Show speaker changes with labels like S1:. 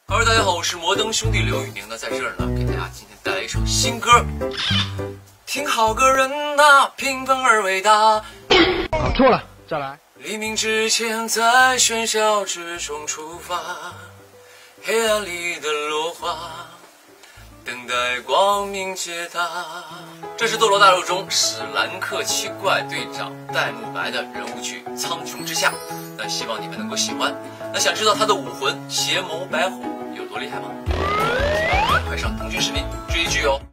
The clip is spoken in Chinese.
S1: Hello， 大家好，我是摩登兄弟刘宇宁呢，在这儿呢，给大家今天带来一首新歌。挺好个人呐，平凡而伟大。
S2: 搞错了，再来。
S1: 黎明之前，在喧嚣之中出发，黑暗里的落花，等待光明解答。这是《斗罗大陆》中史兰克七怪队长戴沐白的人物剧《苍穹之下》。那希望你们能够喜欢。那想知道他的武魂邪眸白虎有多厉害吗？快上腾讯视频追剧哦！